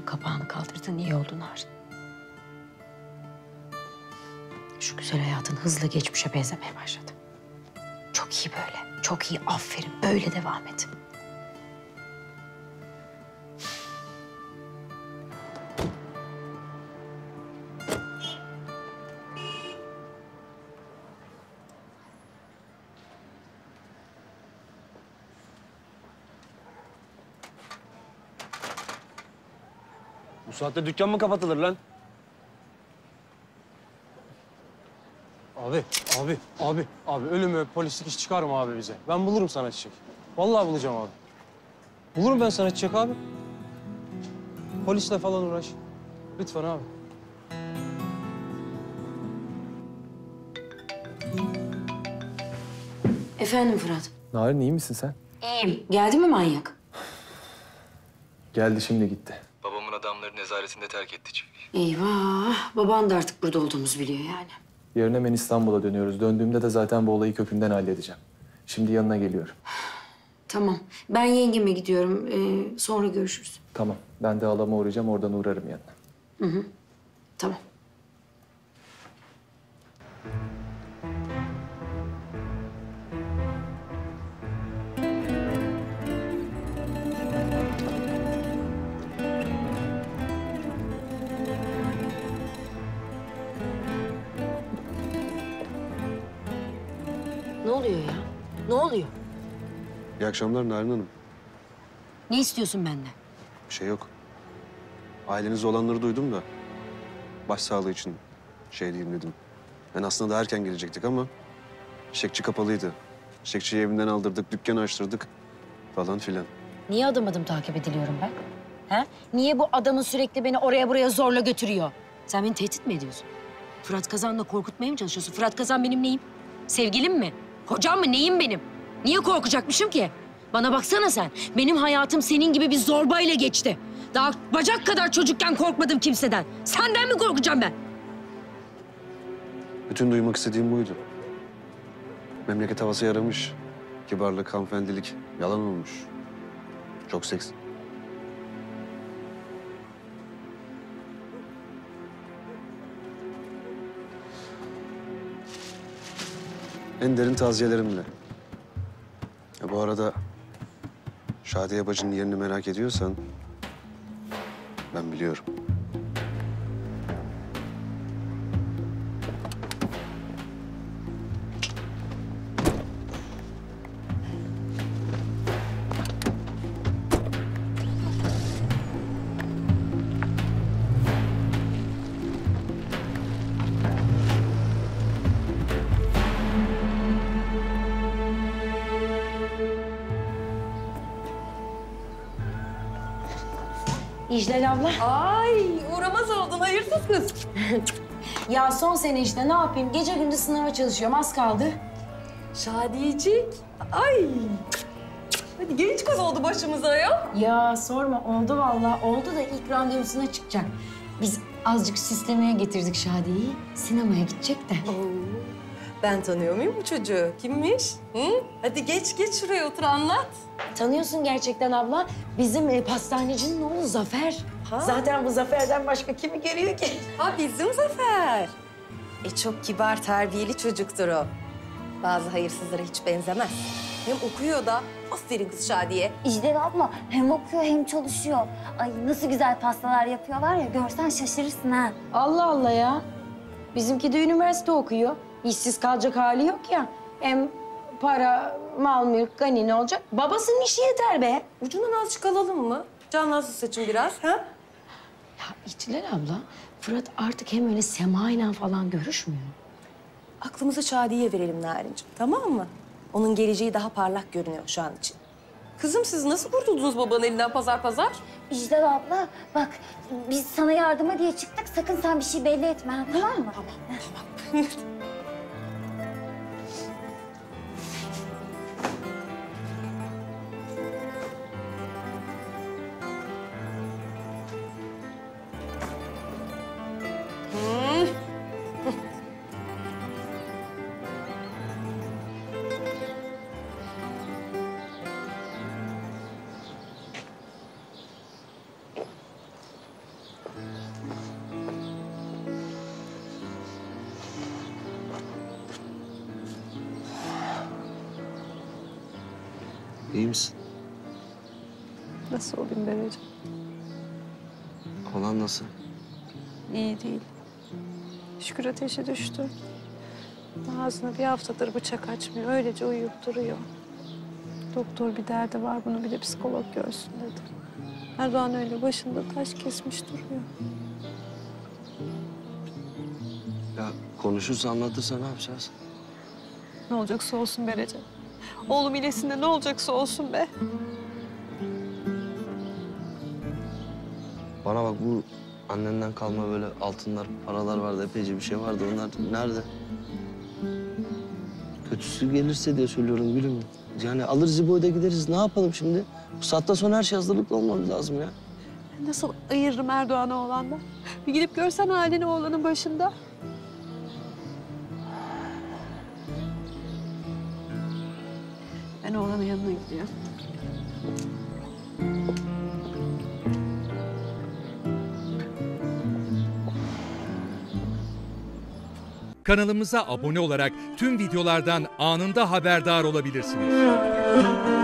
kapağını kaldırdın, iyi oldu Narin. Şu güzel hayatın hızla geçmişe benzemeye başladı. Çok iyi böyle, çok iyi. Aferin, böyle devam et. Bu saatte dükkan mı kapatılır lan? Abi ölümü, polislik iş çıkarma abi bize. Ben bulurum sana çiçek. Vallahi bulacağım abi. Bulurum ben sana çiçek abi. Polisle falan uğraş. Lütfen abi. Efendim Fırat? Narin iyi misin sen? İyiyim. Geldi mi manyak? Geldi şimdi gitti. Babamın adamları nezaretinde terk etti Çivi. Eyvah. Baban da artık burada olduğumuzu biliyor yani. Yarın hemen İstanbul'a dönüyoruz. Döndüğümde de zaten bu olayı kökünden halledeceğim. Şimdi yanına geliyorum. Tamam. Ben yengeme gidiyorum. Sonra görüşürüz. Tamam. Ben de halama uğrayacağım. Oradan uğrarım yanına. Tamam. Ne oluyor ya? Ne oluyor? İyi akşamlar Narin Hanım. Ne istiyorsun benden? Bir şey yok. Ailenizde olanları duydum da başsağlığı için şey diyeyim dedim. Ben aslında daha erken gelecektik ama çiçekçi kapalıydı. Çiçekçiyi evinden aldırdık, dükkanı açtırdık falan filan. Niye adım adım takip ediliyorum ben? Ha? Niye bu adamın sürekli beni oraya buraya zorla götürüyor? Sen beni tehdit mi ediyorsun? Fırat Kazan'la korkutmaya mı çalışıyorsun? Fırat Kazan benim neyim? Sevgilim mi? Kocam mı? Neyim benim? Niye korkacakmışım ki? Bana baksana sen. Benim hayatım senin gibi bir zorbayla geçti. Daha bacak kadar çocukken korkmadım kimseden. Senden mi korkacağım ben? Bütün duymak istediğim buydu. Memleket havası yaramış. Kibarlık, hanımefendilik yalan olmuş. Çok seks. En derin taziyelerimle. Bu arada Şadiye bacının yerini merak ediyorsan ben biliyorum. İclal abla. Ay uğramaz oldun hayırsız kız. Ya son sene işte ne yapayım? Gece gündüz sınava çalışıyorum. Az kaldı. Şadiyecik. Ay. Hadi genç kız oldu başımıza ya. Ya sorma. Oldu vallahi. Oldu da ilk randevusuna çıkacak. Biz azıcık süslemeye getirdik Şadiye'yi. Sinemaya gidecek de. Ben tanıyor muyum bu çocuğu? Kimmiş? Hı? Hadi geç şuraya otur anlat. Tanıyorsun gerçekten abla. Bizim pastanecinin oğlu Zafer. Ha. Zaten bu Zafer'den başka kimi görüyor ki? Ha bizim Zafer. Çok kibar, terbiyeli çocuktur o. Bazı hayırsızlara hiç benzemez. Hem okuyor da. Aferin kız Şadiye. İclal abla hem okuyor hem çalışıyor. Ay nasıl güzel pastalar yapıyorlar ya, görsen şaşırırsın ha. Allah Allah ya. Bizimki de üniversite okuyor. İşsiz kalacak hali yok ya. Hem para, mal, mülk, gani ne olacak? Babasının işi yeter be. Ucundan azıcık alalım mı? Canlansın saçın biraz, ha? Ya İclal abla, Fırat artık hem öyle Sema'yla falan görüşmüyor. Aklımızı Şadiye'ye verelim Narin'ciğim, tamam mı? Onun geleceği daha parlak görünüyor şu an için. Kızım siz nasıl kurtuldunuz babanın elinden pazar pazar? İclal abla bak, biz sana yardıma diye çıktık. Sakın sen bir şey belli etme, ha, tamam mı? Tamam. İyi misin? Nasıl olayım Beracığım? Olan nasıl? İyi değil. Şükür ateşi düştü. Ağzına bir haftadır bıçak açmıyor. Öylece uyuyup duruyor. Doktor bir derdi var, bunu bir de psikolog görsün dedi. Erdoğan öyle başında taş kesmiş duruyor. Ya konuşursa anlatırsa ne yapacağız? Ne olacaksa olsun Berece. Oğlum iyileşsin ne olacaksa olsun be. Bana bak, bu annenden kalma böyle altınlar, paralar vardı. Epeyce bir şey vardı. Onlar nerede? Kötüsü gelirse diye söylüyorum gülüm. Yani alırız İbo'ya gideriz. Ne yapalım şimdi? Bu saatten sonra her şey hazırlıklı olmamız lazım ya. Ben nasıl ayırırım Erdoğan'ı oğlandan? Bir gidip görsen halini oğlanın başında. Ben oğlanın yanına gidiyorum. Kanalımıza abone olarak tüm videolardan anında haberdar olabilirsiniz.